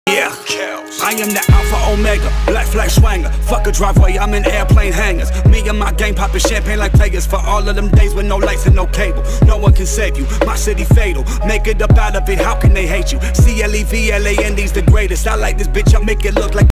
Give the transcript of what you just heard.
Yeah, I am the Alpha Omega, black flag swanger. Fuck a driveway, I'm in airplane hangars. Me and my gang popping champagne like players. For all of them days with no lights and no cable. No one can save you, my city fatal. Make it up out of it, how can they hate you? CLEVLAND's the greatest. I like this bitch, I make it look like